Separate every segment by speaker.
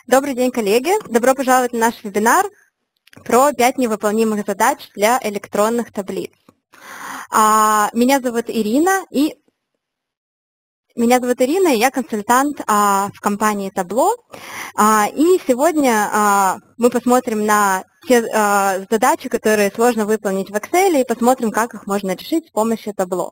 Speaker 1: Добрый день, коллеги! Добро пожаловать на наш вебинар про 5 невыполнимых задач для электронных таблиц. Меня зовут Ирина, и я консультант в компании Tableau. И сегодня мы посмотрим на те задачи, которые сложно выполнить в Excel, и посмотрим, как их можно решить с помощью Tableau.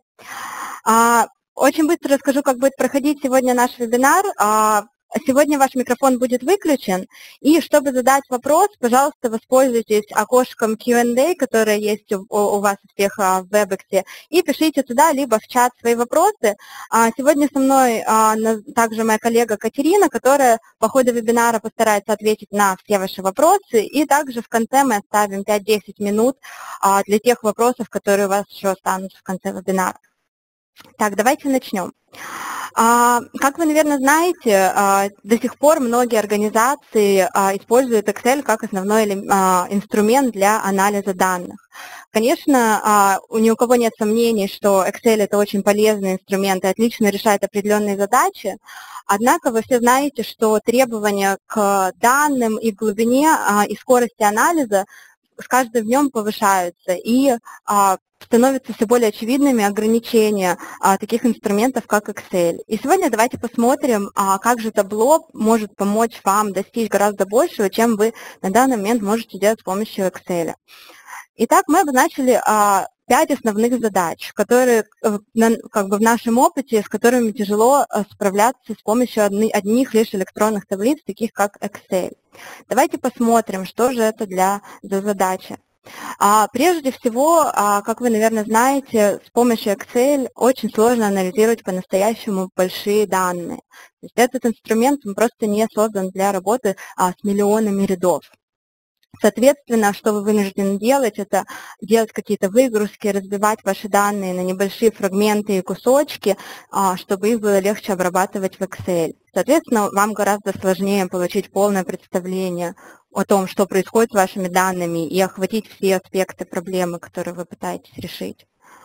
Speaker 1: Очень быстро расскажу, как будет проходить сегодня наш вебинар. Сегодня ваш микрофон будет выключен, и чтобы задать вопрос, пожалуйста, воспользуйтесь окошком Q&A, которое есть у вас у всех в WebEx, и пишите туда, либо в чат свои вопросы. Сегодня со мной также моя коллега Катерина, которая по ходу вебинара постарается ответить на все ваши вопросы, и также в конце мы оставим 5-10 минут для тех вопросов, которые у вас еще останутся в конце вебинара. Так, давайте начнем. Как вы, наверное, знаете, до сих пор многие организации используют Excel как основной инструмент для анализа данных. Конечно, ни у кого нет сомнений, что Excel – это очень полезный инструмент и отлично решает определенные задачи, однако вы все знаете, что требования к данным и глубине, и скорости анализа с каждым днем повышаются, и становятся все более очевидными ограничения таких инструментов, как Excel. И сегодня давайте посмотрим, как же Tableau может помочь вам достичь гораздо большего, чем вы на данный момент можете делать с помощью Excel. Итак, мы обозначили 5 основных задач, которые в нашем опыте, с которыми тяжело справляться с помощью одних лишь электронных таблиц, таких как Excel. Давайте посмотрим, что же это за задачи. Прежде всего, как вы, наверное, знаете, с помощью Excel очень сложно анализировать по-настоящему большие данные. То есть этот инструмент просто не создан для работы с миллионами рядов. Соответственно, что вы вынуждены делать, это делать какие-то выгрузки, разбивать ваши данные на небольшие фрагменты и кусочки, чтобы их было легче обрабатывать в Excel. Соответственно, вам гораздо сложнее получить полное представление о том, что происходит с вашими данными, и охватить все аспекты проблемы, которые вы пытаетесь решить.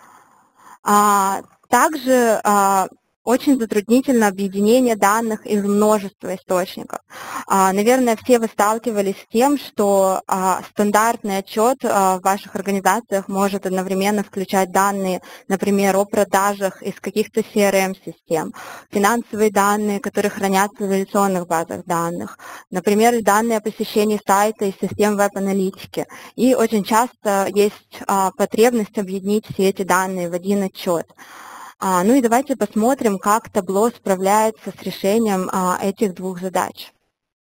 Speaker 1: Также очень затруднительно объединение данных из множества источников. Наверное, все вы сталкивались с тем, что стандартный отчет в ваших организациях может одновременно включать данные, например, о продажах из каких-то CRM-систем, финансовые данные, которые хранятся в реляционных базах данных, например, данные о посещении сайта из систем веб-аналитики. И очень часто есть потребность объединить все эти данные в один отчет. Ну и давайте посмотрим, как Tableau справляется с решением этих двух задач.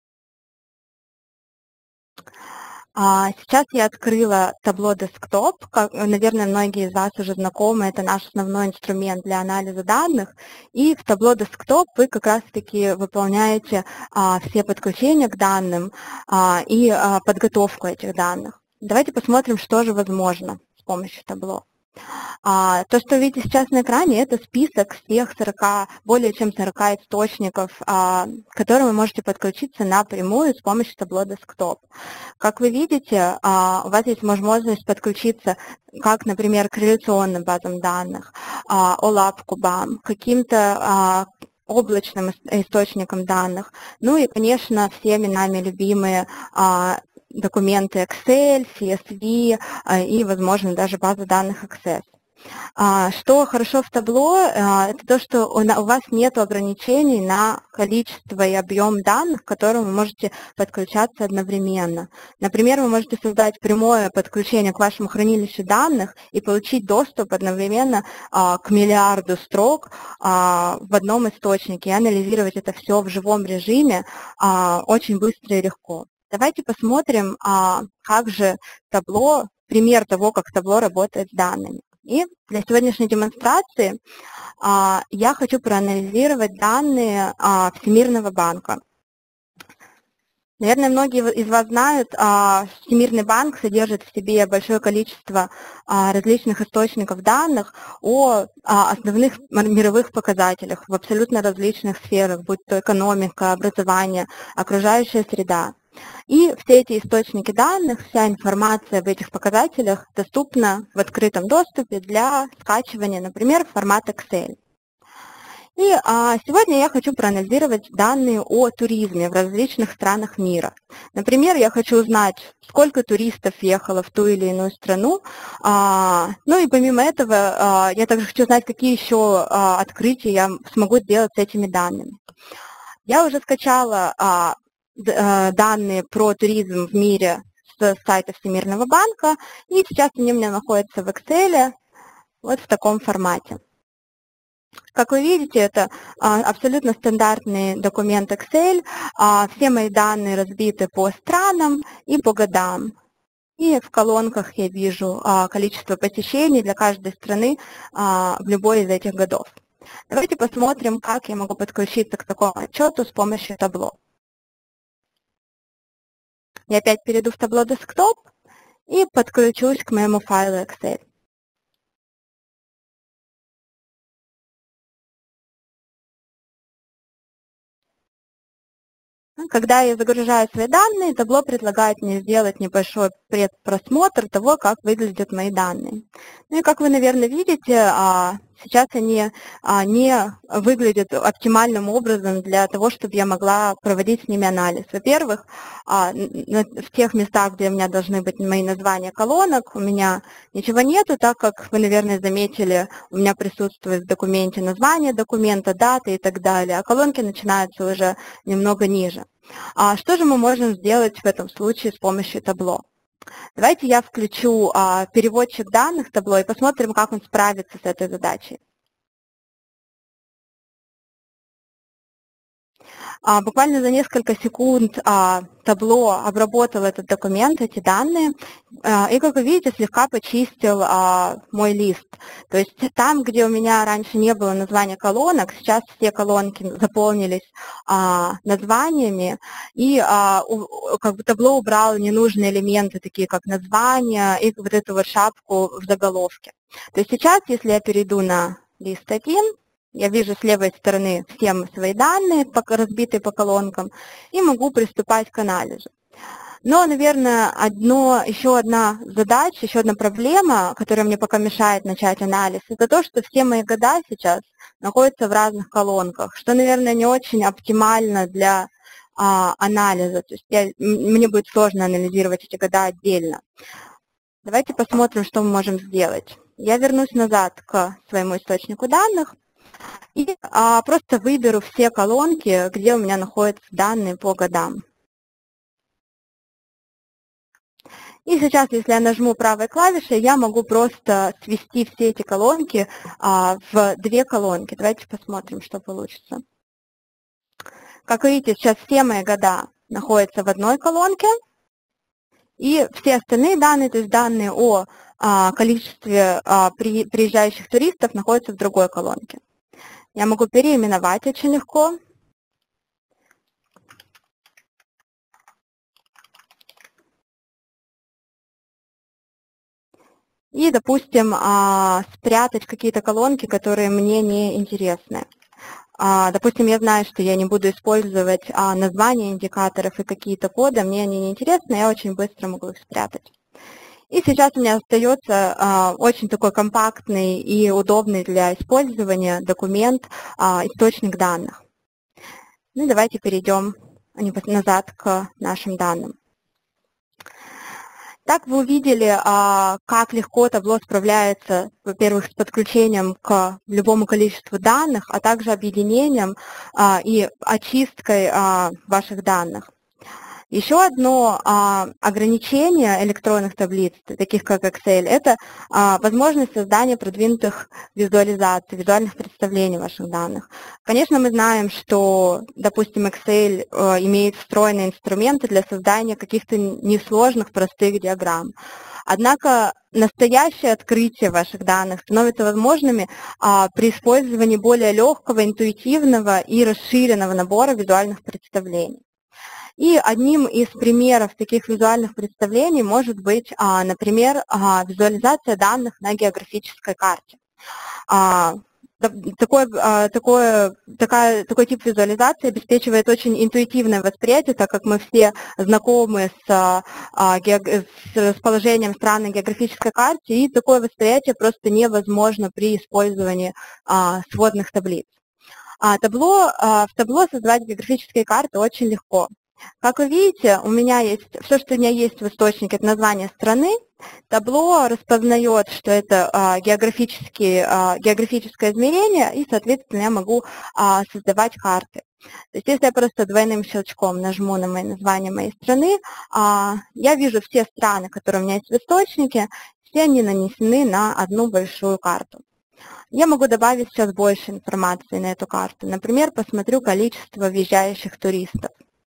Speaker 1: Сейчас я открыла Tableau Desktop. Наверное, многие из вас уже знакомы, это наш основной инструмент для анализа данных. И в Tableau Desktop вы как раз-таки выполняете все подключения к данным и подготовку этих данных. Давайте посмотрим, что же возможно с помощью Tableau. То, что вы видите сейчас на экране, это список всех более чем 40 источников, к которым вы можете подключиться напрямую с помощью Tableau Desktop. Как вы видите, у вас есть возможность подключиться, как, например, к реляционным базам данных, OLAP кубам, каким-то облачным источникам данных, ну и, конечно, всеми нами любимые документы Excel, CSV и, возможно, даже база данных Access. Что хорошо в Tableau, это то, что у вас нет ограничений на количество и объем данных, к которым вы можете подключаться одновременно. Например, вы можете создать прямое подключение к вашему хранилищу данных и получить доступ одновременно к миллиарду строк в одном источнике и анализировать это все в живом режиме очень быстро и легко. Давайте посмотрим, как же Tableau, пример того, как Tableau работает с данными. И для сегодняшней демонстрации я хочу проанализировать данные Всемирного банка. Наверное, многие из вас знают, Всемирный банк содержит в себе большое количество различных источников данных о основных мировых показателях в абсолютно различных сферах, будь то экономика, образование, окружающая среда. И все эти источники данных, вся информация об этих показателях доступна в открытом доступе для скачивания, например, в формат Excel. И сегодня я хочу проанализировать данные о туризме в различных странах мира. Например, я хочу узнать, сколько туристов ехало в ту или иную страну. Ну и помимо этого, я также хочу узнать, какие еще открытия я смогу сделать с этими данными. Я уже скачала данные про туризм в мире с сайта Всемирного банка, и сейчас они у меня находятся в Excel, вот в таком формате. Как вы видите, это абсолютно стандартный документ Excel. Все мои данные разбиты по странам и по годам. И в колонках я вижу количество посещений для каждой страны в любой из этих годов. Давайте посмотрим, как я могу подключиться к такому отчету с помощью табло. Я опять перейду в табло Desktop и подключусь к моему файлу Excel. Когда я загружаю свои данные, табло предлагает мне сделать небольшой предпросмотр того, как выглядят мои данные. Ну и как вы, наверное, видите, сейчас они не выглядят оптимальным образом для того, чтобы я могла проводить с ними анализ. Во-первых, в тех местах, где у меня должны быть мои названия колонок, у меня ничего нету, так как вы, наверное, заметили, у меня присутствует в документе название документа, дата и так далее, а колонки начинаются уже немного ниже. Что же мы можем сделать в этом случае с помощью табло? Давайте я включу переводчик данных табло и посмотрим, как он справится с этой задачей. Буквально за несколько секунд табло обработало этот документ, эти данные, и, как вы видите, слегка почистил мой лист. То есть там, где у меня раньше не было названия колонок, сейчас все колонки заполнились названиями, и как бы табло убрало ненужные элементы, такие как название и вот эту вот шапку в заголовке. То есть сейчас, если я перейду на лист 1, я вижу с левой стороны все свои данные, разбитые по колонкам, и могу приступать к анализу. Но, наверное, еще одна задача, еще одна проблема, которая мне пока мешает начать анализ, это то, что все мои года сейчас находятся в разных колонках, что, наверное, не очень оптимально для анализа. То есть мне будет сложно анализировать эти года отдельно. Давайте посмотрим, что мы можем сделать. Я вернусь назад к своему источнику данных. И просто выберу все колонки, где у меня находятся данные по годам. И сейчас, если я нажму правой клавишей, я могу просто свести все эти колонки в две колонки. Давайте посмотрим, что получится. Как видите, сейчас все мои года находятся в одной колонке, и все остальные данные, то есть данные о количестве приезжающих туристов, находятся в другой колонке. Я могу переименовать очень легко. И, допустим, спрятать какие-то колонки, которые мне не интересны. Допустим, я знаю, что я не буду использовать названия индикаторов и какие-то коды, мне они не интересны, я очень быстро могу их спрятать. И сейчас у меня остается очень такой компактный и удобный для использования документ, источник данных. Ну, давайте перейдем назад к нашим данным. Так вы увидели, как легко табло справляется, во-первых, с подключением к любому количеству данных, а также объединением и очисткой ваших данных. Еще одно ограничение электронных таблиц, таких как Excel, это возможность создания продвинутых визуализаций, визуальных представлений ваших данных. Конечно, мы знаем, что, допустим, Excel имеет встроенные инструменты для создания каких-то несложных, простых диаграмм. Однако настоящее открытие ваших данных становится возможными при использовании более легкого, интуитивного и расширенного набора визуальных представлений. И одним из примеров таких визуальных представлений может быть, например, визуализация данных на географической карте. Такой тип визуализации обеспечивает очень интуитивное восприятие, так как мы все знакомы с расположением стран на географической карте, и такое восприятие просто невозможно при использовании сводных таблиц. В табло создавать географические карты очень легко. Как вы видите, у меня есть все, что у меня есть в источнике, это название страны. Табло распознает, что это географическое измерение, и, соответственно, я могу создавать карты. То есть если я просто двойным щелчком нажму на название моей страны, я вижу все страны, которые у меня есть в источнике, все они нанесены на одну большую карту. Я могу добавить сейчас больше информации на эту карту. Например, посмотрю количество въезжающих туристов.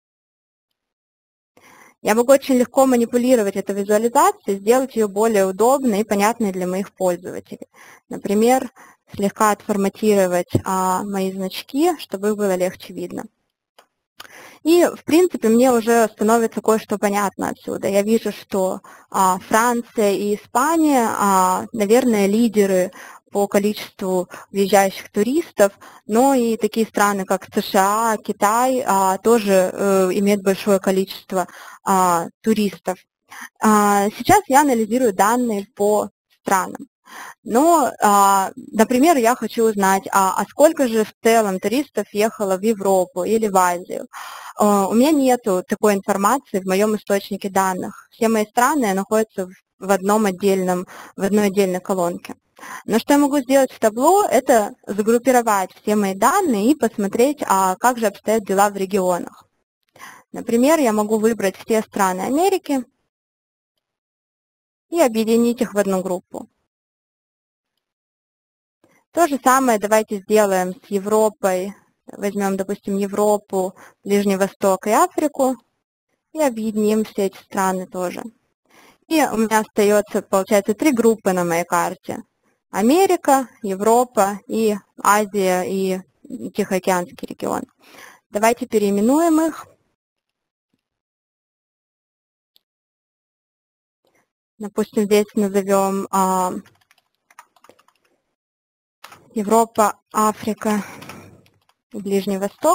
Speaker 1: Я могу очень легко манипулировать эту визуализацию, сделать ее более удобной и понятной для моих пользователей. Например, слегка отформатировать мои значки, чтобы их было легче видно. И, в принципе, мне уже становится кое-что понятно отсюда. Я вижу, что Франция и Испания, наверное, лидеры по количеству въезжающих туристов, но и такие страны, как США, Китай, тоже имеют большое количество туристов. Сейчас я анализирую данные по странам. Но, например, я хочу узнать, а сколько же в целом туристов ехало в Европу или в Азию. У меня нет такой информации в моем источнике данных. Все мои страны находятся в одной отдельной колонке. Но что я могу сделать в табло, это загруппировать все мои данные и посмотреть, как же обстоят дела в регионах. Например, я могу выбрать все страны Америки и объединить их в одну группу. То же самое давайте сделаем с Европой. Возьмем, допустим, Европу, Ближний Восток и Африку и объединим все эти страны тоже. И у меня остается, получается, 3 группы на моей карте. Америка, Европа и Азия и Тихоокеанский регион. Давайте переименуем их. Допустим, здесь назовем Европа, Африка и Ближний Восток.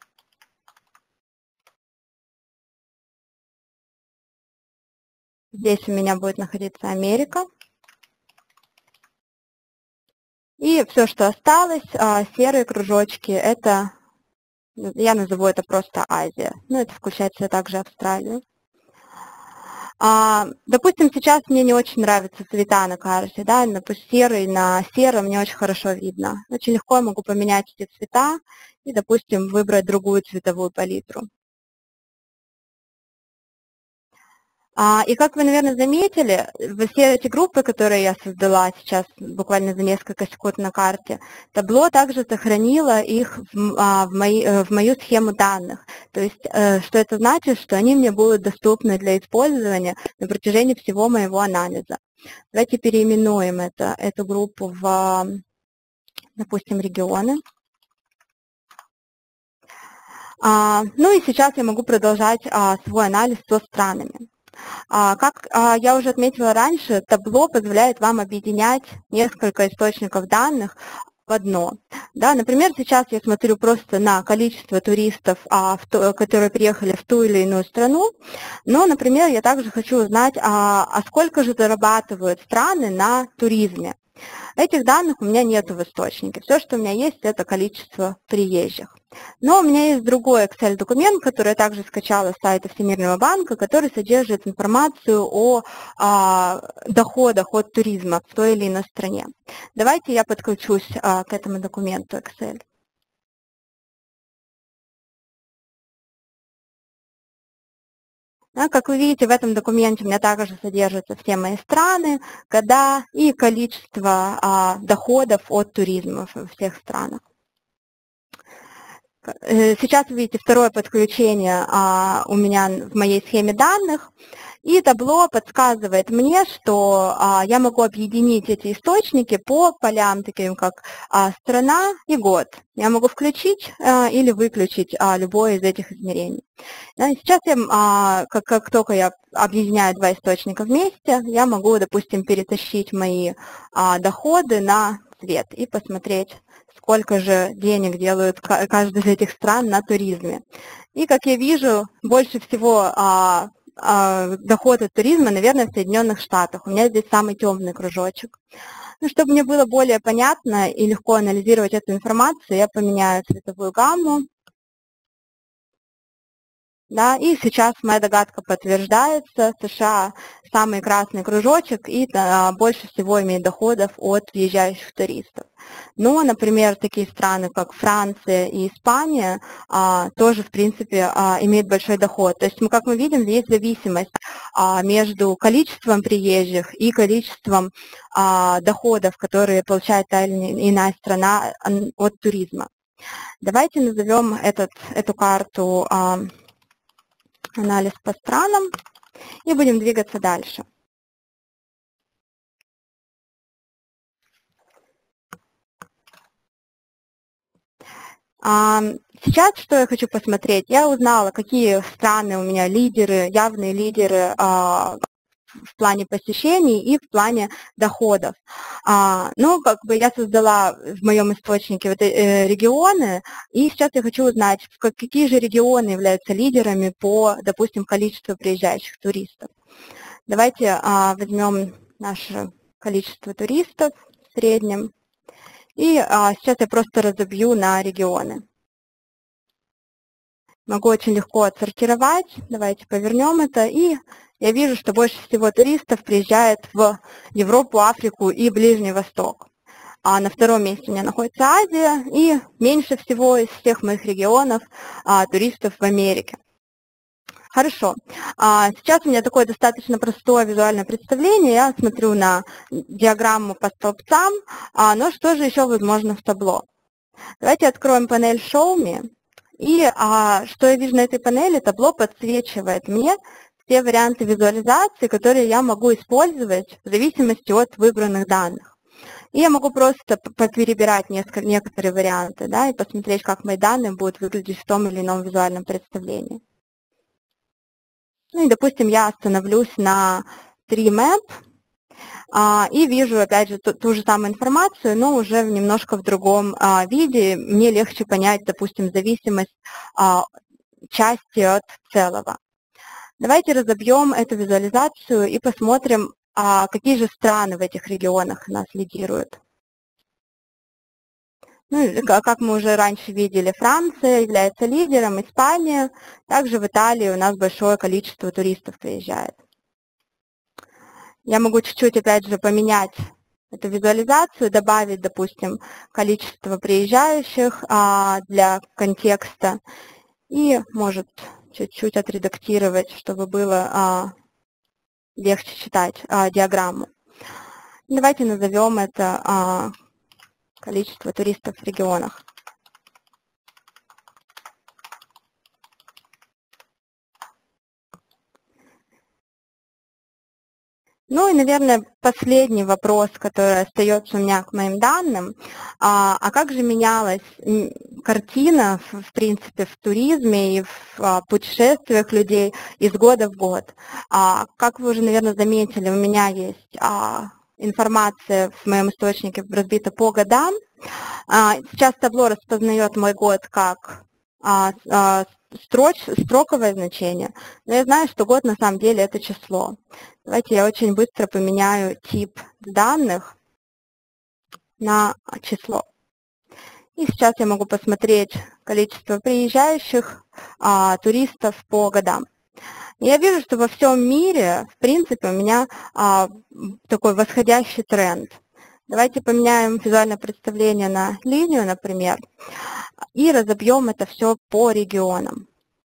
Speaker 1: Здесь у меня будет находиться Америка. И все, что осталось, серые кружочки, это, я назову это просто Азия. Ну, это включает в себя также Австралию. Допустим, сейчас мне не очень нравятся цвета на карте, да, допустим, серый на сером не очень хорошо видно. Очень легко я могу поменять эти цвета и, допустим, выбрать другую цветовую палитру. И как вы, наверное, заметили, все эти группы, которые я создала сейчас буквально за несколько секунд на карте, табло также сохранило их в мою схему данных. То есть, что это значит, что они мне будут доступны для использования на протяжении всего моего анализа. Давайте переименуем эту группу в, допустим, регионы. Ну и сейчас я могу продолжать свой анализ со странами. Как я уже отметила раньше, табло позволяет вам объединять несколько источников данных в одно. Да, например, сейчас я смотрю просто на количество туристов, которые приехали в ту или иную страну, но, например, я также хочу узнать, сколько же зарабатывают страны на туризме. Этих данных у меня нет в источнике. Все, что у меня есть, это количество приезжих. Но у меня есть другой Excel-документ, который я также скачала с сайта Всемирного банка, который содержит информацию о доходах от туризма в той или иной стране. Давайте я подключусь к этому документу Excel. Как вы видите, в этом документе у меня также содержатся все мои страны, года и количество доходов от туризма во всех странах. Сейчас вы видите второе подключение у меня в моей схеме данных, и табло подсказывает мне, что я могу объединить эти источники по полям, таким как страна и год. Я могу включить или выключить любое из этих измерений. Сейчас как только я объединяю два источника вместе, я могу, допустим, перетащить мои доходы на цвет и посмотреть, сколько же денег делают каждая из этих стран на туризме. И, как я вижу, больше всего доход от туризма, наверное, в Соединенных Штатах. У меня здесь самый темный кружочек. Ну, чтобы мне было более понятно и легко анализировать эту информацию, я поменяю цветовую гамму. Да, и сейчас моя догадка подтверждается. США самый красный кружочек и больше всего имеет доходов от въезжающих туристов. Но, например, такие страны, как Франция и Испания, тоже, в принципе, имеют большой доход. То есть, как мы видим, есть зависимость между количеством приезжих и количеством доходов, которые получает та или иная страна от туризма. Давайте назовем эту карту анализ по странам и будем двигаться дальше. Сейчас что я хочу посмотреть? Я узнала, какие страны у меня лидеры, явные лидеры в плане посещений и в плане доходов. Ну, как бы я создала в моем источнике регионы, и сейчас я хочу узнать, какие же регионы являются лидерами по, допустим, количеству приезжающих туристов. Давайте возьмем наше количество туристов в среднем, и сейчас я просто разобью на регионы. Могу очень легко отсортировать. Давайте повернем это. И я вижу, что больше всего туристов приезжает в Европу, Африку и Ближний Восток. А на втором месте у меня находится Азия. И меньше всего из всех моих регионов туристов в Америке. Хорошо. Сейчас у меня такое достаточно простое визуальное представление. Я смотрю на диаграмму по столбцам. Но что же еще возможно в табло? Давайте откроем панель Show Me. И что я вижу на этой панели, табло подсвечивает мне все варианты визуализации, которые я могу использовать в зависимости от выбранных данных. И я могу просто поперебирать некоторые варианты, да, и посмотреть, как мои данные будут выглядеть в том или ином визуальном представлении. Ну и, допустим, я остановлюсь на TreeMap и вижу, опять же, ту же самую информацию, но уже немножко в другом виде. Мне легче понять, допустим, зависимость части от целого. Давайте разобьем эту визуализацию и посмотрим, какие же страны в этих регионах нас лидируют. Ну, как мы уже раньше видели, Франция является лидером, Испания. Также в Италии у нас большое количество туристов приезжает. Я могу чуть-чуть, опять же, поменять эту визуализацию, добавить, допустим, количество приезжающих для контекста и, может, чуть-чуть отредактировать, чтобы было легче читать диаграмму. Давайте назовем это количество туристов в регионах. Ну и, наверное, последний вопрос, который остается у меня к моим данным. Как же менялась картина, в принципе, в туризме и в путешествиях людей из года в год? Как вы уже, наверное, заметили, у меня есть информация в моем источнике разбита по годам. Сейчас табло распознает мой год как строковое значение, но я знаю, что год на самом деле это число. Давайте я очень быстро поменяю тип данных на число. И сейчас я могу посмотреть количество приезжающих туристов по годам. Я вижу, что во всем мире, в принципе, у меня такой восходящий тренд. Давайте поменяем визуальное представление на линию, например, и разобьем это все по регионам.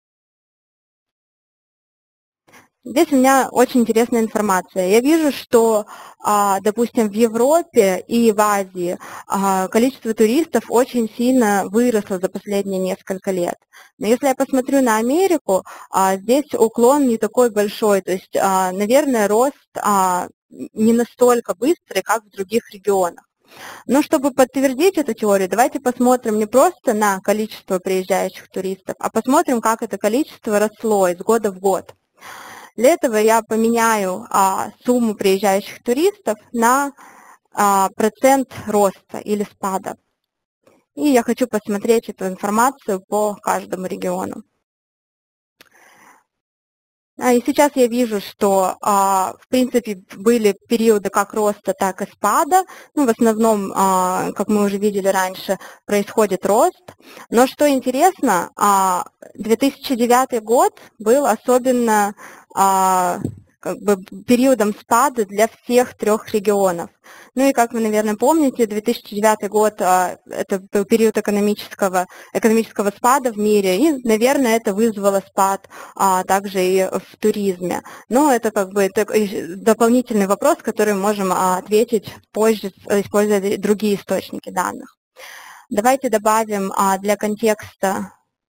Speaker 1: Здесь у меня очень интересная информация. Я вижу, что, допустим, в Европе и в Азии количество туристов очень сильно выросло за последние несколько лет. Но если я посмотрю на Америку, здесь уклон не такой большой. То есть, наверное, рост не настолько быстрый, как в других регионах. Но чтобы подтвердить эту теорию, давайте посмотрим не просто на количество приезжающих туристов, а посмотрим, как это количество росло из года в год. Для этого я поменяю сумму приезжающих туристов на процент роста или спада. И я хочу посмотреть эту информацию по каждому региону. И сейчас я вижу, что, в принципе, были периоды как роста, так и спада. Ну, в основном, как мы уже видели раньше, происходит рост. Но что интересно, 2009 год был особенно как бы периодом спада для всех трех регионов. Ну и, как вы, наверное, помните, 2009 год это был период экономического спада в мире, и, наверное, это вызвало спад также и в туризме. Но это как бы дополнительный вопрос, который мы можем ответить позже, используя другие источники данных. Давайте добавим для контекста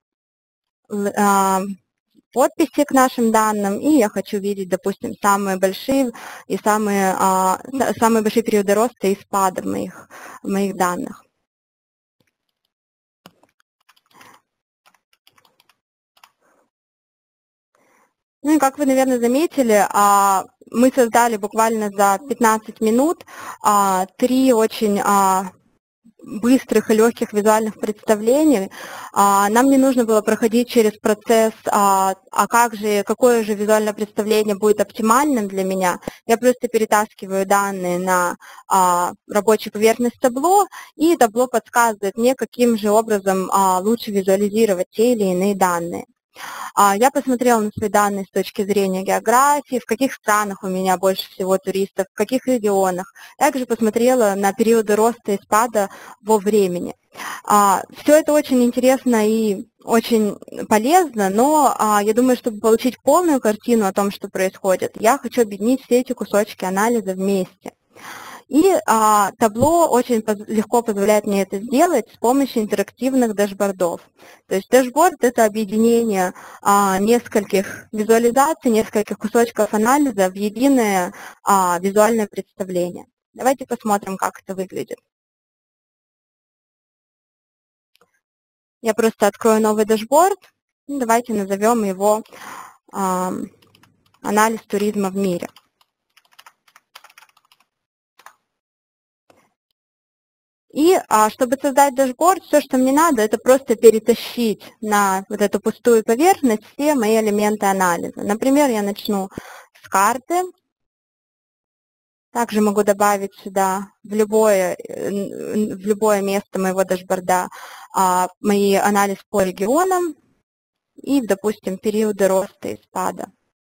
Speaker 1: подписи к нашим данным, и я хочу видеть, допустим, самые большие периоды роста и спада в моих данных. Ну и как вы, наверное, заметили, мы создали буквально за 15 минут 3 очень быстрых и легких визуальных представлений. Нам не нужно было проходить через процесс, какое же визуальное представление будет оптимальным для меня. Я просто перетаскиваю данные на рабочую поверхность табло, и табло подсказывает мне, каким же образом лучше визуализировать те или иные данные. Я посмотрела на свои данные с точки зрения географии, в каких странах у меня больше всего туристов, в каких регионах. Также посмотрела на периоды роста и спада во времени. Все это очень интересно и очень полезно, но я думаю, чтобы получить полную картину о том, что происходит, я хочу объединить все эти кусочки анализа вместе. И табло очень легко позволяет мне это сделать с помощью интерактивных дашбордов. То есть дашборд – это объединение нескольких визуализаций, нескольких кусочков анализа в единое визуальное представление. Давайте посмотрим, как это выглядит. Я просто открою новый дашборд. Давайте назовем его «Анализ туризма в мире». И чтобы создать дашборд, все, что мне надо, это просто перетащить на вот эту пустую поверхность все мои элементы анализа. Например, я начну с карты. Также могу добавить сюда в любое место моего дашборда мои анализ по регионам и, допустим, периоды роста и спада.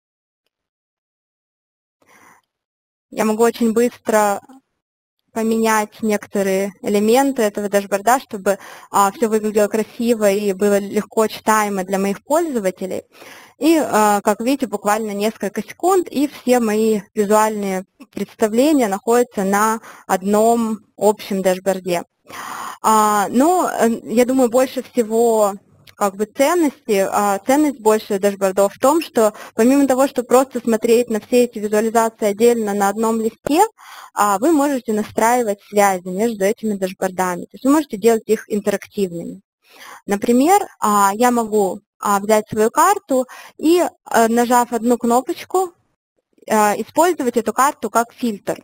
Speaker 1: Я могу очень быстро поменять некоторые элементы этого дашборда, чтобы все выглядело красиво и было легко читаемо для моих пользователей. И, как видите, буквально несколько секунд, и все мои визуальные представления находятся на одном общем дашборде. Но я думаю, больше всего ценность больше дашбордов в том, что помимо того, что просто смотреть на все эти визуализации отдельно на одном листе, вы можете настраивать связи между этими дашбордами. То есть вы можете делать их интерактивными. Например, я могу взять свою карту и, нажав одну кнопочку, использовать эту карту как фильтр.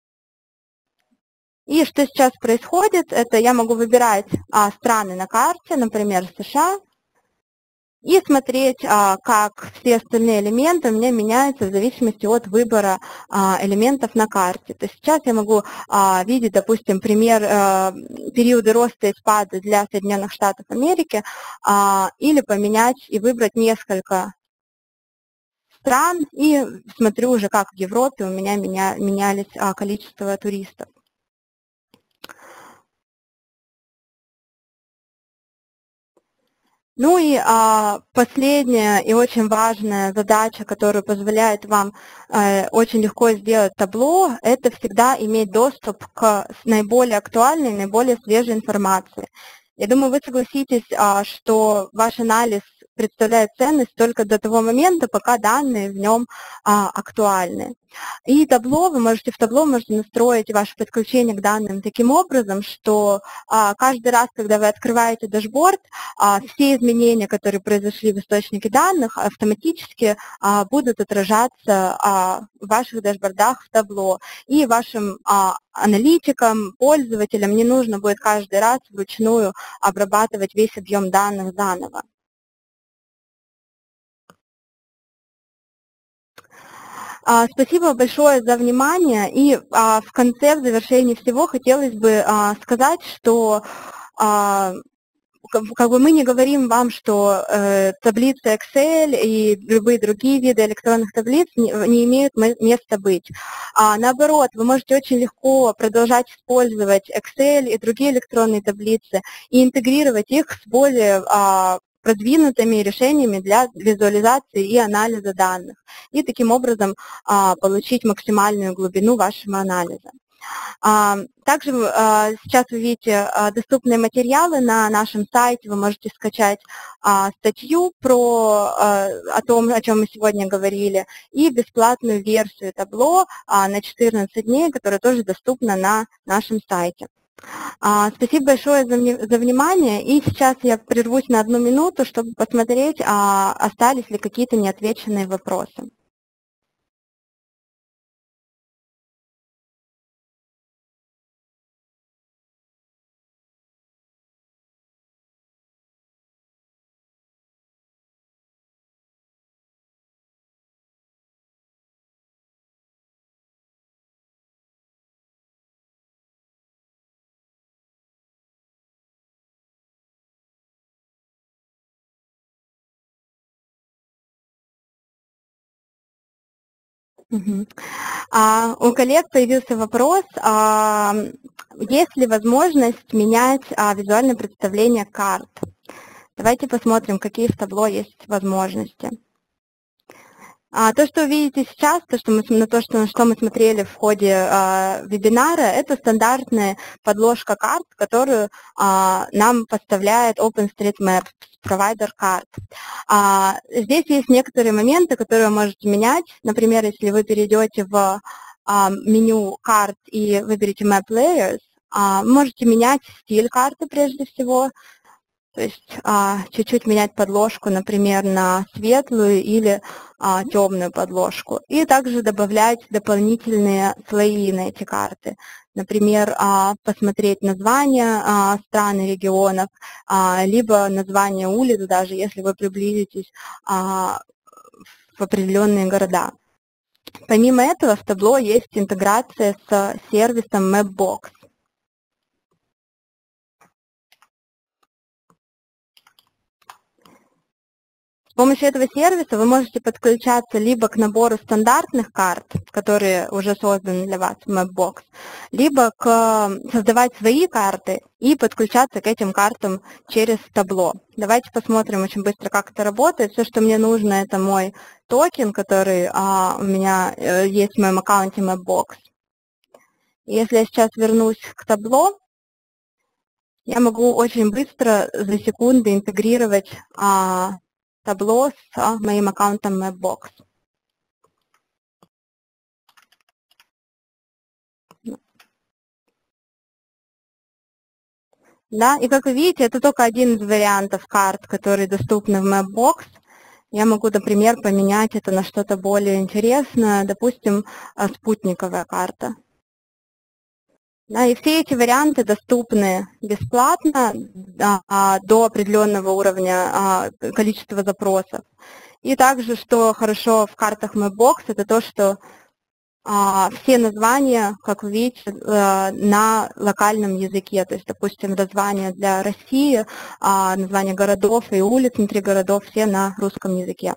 Speaker 1: И что сейчас происходит, это я могу выбирать страны на карте, например, США, и смотреть, как все остальные элементы у меня меняются в зависимости от выбора элементов на карте. То есть сейчас я могу видеть, допустим, периоды роста и спада для Соединенных Штатов Америки, или поменять и выбрать несколько стран, и смотрю уже, как в Европе у меня менялись количество туристов. Ну и последняя и очень важная задача, которая позволяет вам очень легко сделать табло, это всегда иметь доступ к наиболее актуальной, наиболее свежей информации. Я думаю, вы согласитесь, что ваш анализ представляет ценность только до того момента, пока данные в нем актуальны. И в табло можете настроить ваше подключение к данным таким образом, что каждый раз, когда вы открываете дашборд, все изменения, которые произошли в источнике данных, автоматически будут отражаться в ваших дашбордах в табло. И вашим аналитикам, пользователям не нужно будет каждый раз вручную обрабатывать весь объем данных заново. Спасибо большое за внимание. И в конце, в завершении всего, хотелось бы сказать, что как бы мы не говорим вам, что таблицы Excel и любые другие виды электронных таблиц не имеют места быть. Наоборот, вы можете очень легко продолжать использовать Excel и другие электронные таблицы и интегрировать их с более продвинутыми решениями для визуализации и анализа данных, и таким образом получить максимальную глубину вашего анализа. Также сейчас вы видите доступные материалы на нашем сайте, вы можете скачать статью о том, о чем мы сегодня говорили, и бесплатную версию табло на 14 дней, которая тоже доступна на нашем сайте. Спасибо большое за внимание, и сейчас я прервусь на 1 минуту, чтобы посмотреть, остались ли какие-то неотвеченные вопросы. У коллег появился вопрос, есть ли возможность менять визуальное представление карт? Давайте посмотрим, какие в табло есть возможности. То, что вы видите сейчас, что мы смотрели в ходе вебинара, это стандартная подложка карт, которую нам поставляет OpenStreetMap, провайдер карт. Здесь есть некоторые моменты, которые вы можете менять. Например, если вы перейдете в меню карт и выберете Map Layers, можете менять стиль карты прежде всего. То есть чуть-чуть менять подложку, например, на светлую или темную подложку. И также добавлять дополнительные слои на эти карты. Например, посмотреть названия стран и регионов, либо названия улиц, даже если вы приблизитесь в определенные города. Помимо этого, в табло есть интеграция с сервисом Mapbox. С помощью этого сервиса вы можете подключаться либо к набору стандартных карт, которые уже созданы для вас в Mapbox, либо создавать свои карты и подключаться к этим картам через табло. Давайте посмотрим очень быстро, как это работает. Все, что мне нужно, это мой токен, который у меня есть в моем аккаунте Mapbox. Если я сейчас вернусь к табло, я могу очень быстро за секунды интегрировать табло с моим аккаунтом Mapbox. Да, и как вы видите, это только один из вариантов карт, которые доступны в Mapbox. Я могу, например, поменять это на что-то более интересное, допустим, спутниковая карта. Да, и все эти варианты доступны бесплатно до определенного уровня количества запросов. И также, что хорошо в картах Mapbox, это то, что все названия, как вы видите, на локальном языке. То есть, допустим, названия для России, названия городов и улиц внутри городов, все на русском языке.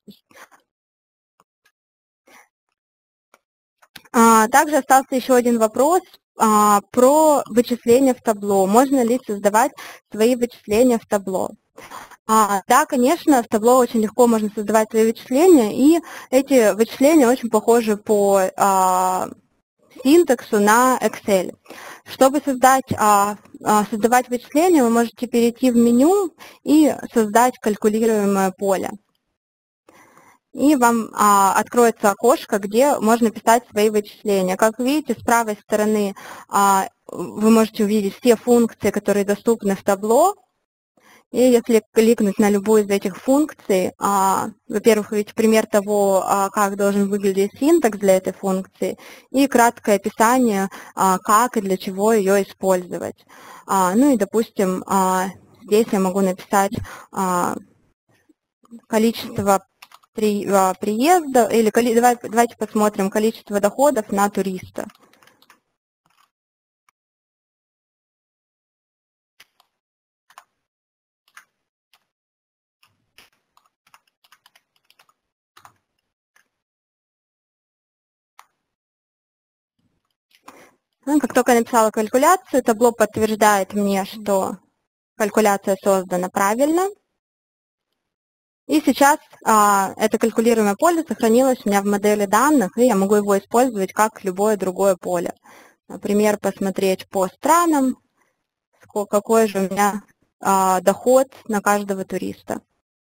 Speaker 1: Также остался еще один вопрос про вычисления в табло. Можно ли создавать свои вычисления в табло? Да, конечно, в табло очень легко можно создавать свои вычисления, и эти вычисления очень похожи по синтаксу на Excel. Чтобы создавать вычисления, вы можете перейти в меню и создать калькулируемое поле. И вам откроется окошко, где можно писать свои вычисления. Как вы видите, с правой стороны вы можете увидеть все функции, которые доступны в табло. И если кликнуть на любую из этих функций, во-первых, вы видите пример того, как должен выглядеть синтакс для этой функции, и краткое описание, как и для чего ее использовать. Ну и, допустим, здесь я могу написать количество приезда, или давайте посмотрим количество доходов на туриста. Как только я написала калькуляцию, табло подтверждает мне, что калькуляция создана правильно. И сейчас это калькулируемое поле сохранилось у меня в модели данных, и я могу его использовать как любое другое поле. Например, посмотреть по странам, какой же у меня доход на каждого туриста.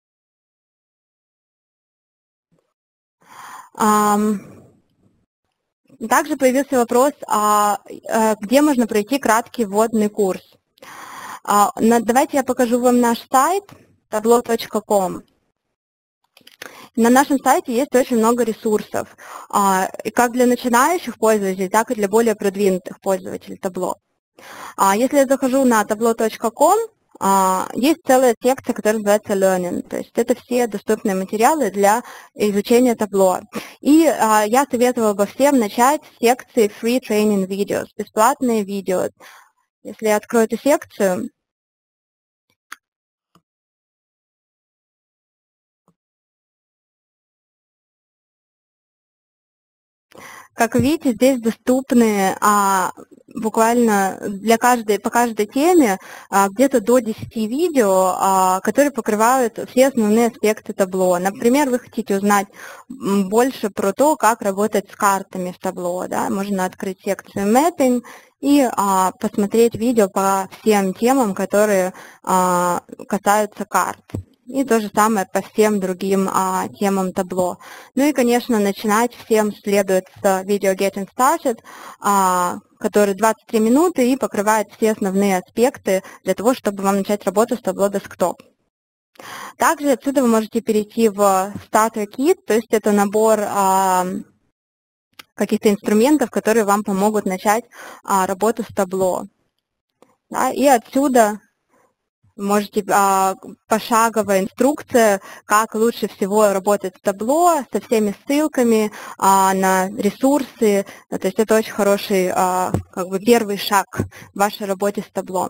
Speaker 1: Также появился вопрос, где можно пройти краткий вводный курс. Давайте я покажу вам наш сайт tableau.com. На нашем сайте есть очень много ресурсов, как для начинающих пользователей, так и для более продвинутых пользователей Tableau. Если я захожу на tableau.com, есть целая секция, которая называется Learning, то есть это все доступные материалы для изучения Tableau. И я советовала бы всем начать с секции Free Training Videos, бесплатные видео. Если я открою эту секцию, как видите, здесь доступны буквально по каждой теме где-то до 10 видео, которые покрывают все основные аспекты табло. Например, вы хотите узнать больше про то, как работать с картами в табло. Да? Можно открыть секцию Mapping и посмотреть видео по всем темам, которые касаются карт. И то же самое по всем другим темам табло. Ну и, конечно, начинать всем следует с видео Getting Started, который 23 минуты и покрывает все основные аспекты для того, чтобы вам начать работу с табло Desktop. Также отсюда вы можете перейти в Starter Kit, то есть это набор каких-то инструментов, которые вам помогут начать работу с табло. Да, и отсюда можете пошаговая инструкция, как лучше всего работать с табло, со всеми ссылками на ресурсы. То есть это очень хороший первый шаг в вашей работе с табло.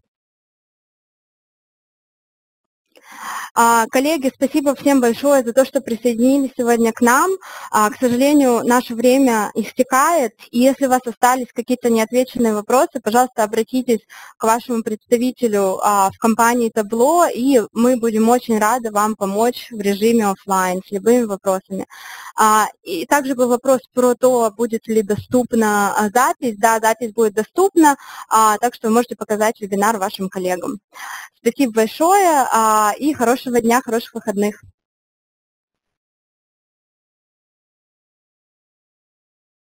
Speaker 1: Коллеги, спасибо всем большое за то, что присоединились сегодня к нам. К сожалению, наше время истекает, и если у вас остались какие-то неотвеченные вопросы, пожалуйста, обратитесь к вашему представителю в компании Tableau, и мы будем очень рады вам помочь в режиме офлайн с любыми вопросами. И также был вопрос про то, будет ли доступна запись. Да, запись будет доступна, так что вы можете показать вебинар вашим коллегам. Спасибо большое и хорошего дня, хороших выходных.